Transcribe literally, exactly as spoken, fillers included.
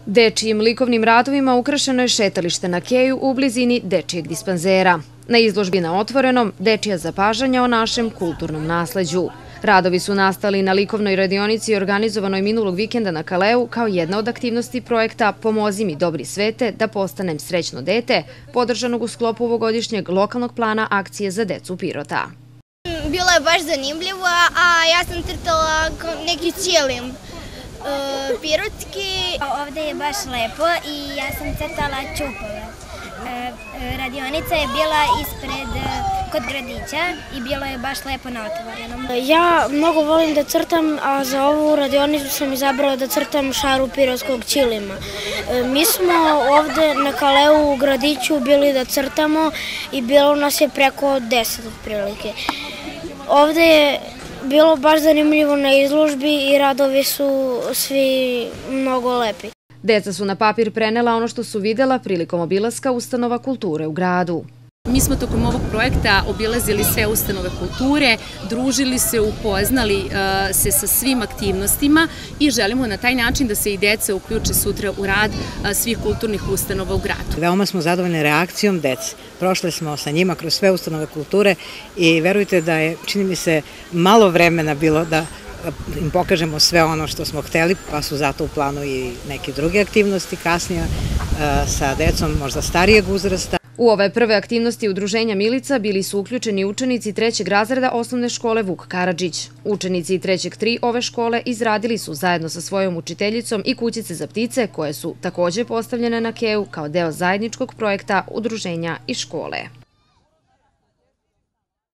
Dečijim likovnim radovima ukrašeno je šetalište na keju u blizini dečijeg dispanzera. Na izložbi na otvorenom dečija zapažanja o našem kulturnom nasleđu. Radovi su nastali na likovnoj radionici organizovanoj minulog vikenda na Kaleu kao jedna od aktivnosti projekta Pomozi mi dobri svete da postanem srećno dete, podržanog u sklopu ovogodišnjeg lokalnog plana akcije za decu Pirota. Bilo je baš zanimljivo, a ja sam crtala neki cijelim pirotski. Ovdje je baš lepo i ja sam crtala čupove. Radionica je bila ispred kod gradića i bilo je baš lepo na otvorenom. Ja mnogo volim da crtam, a za ovu radionicu sam izabrala da crtam šaru pirotskog ćilima. Mi smo ovde na Kaleu u gradiću bili da crtamo i bilo nas je preko deset otprilike. Ovde je bilo baš zanimljivo na izložbi i radovi su svi mnogo lepi. Deca su na papir prenela ono što su videla prilikom obilaska ustanova kulture u gradu. Mi smo tokom ovog projekta obilazili sve ustanove kulture, družili se, upoznali se sa svim aktivnostima i želimo na taj način da se i deca uključe sutra u rad svih kulturnih ustanova u gradu. Veoma smo zadovoljni reakcijom dece. Prošle smo sa njima kroz sve ustanove kulture i verujte da je, čini mi se, malo vremena bilo da im pokažemo sve ono što smo hteli, pa su zato u planu i neke druge aktivnosti kasnije sa decom možda starijeg uzrasta. U ove prve aktivnosti Udruženja Milica bili su uključeni učenici trećeg razreda osnovne škole Vuk Karadžić. Učenici trećeg tri ove škole izradili su zajedno sa svojom učiteljicom i kućice za ptice koje su također postavljene na keju kao deo zajedničkog projekta Udruženja i škole.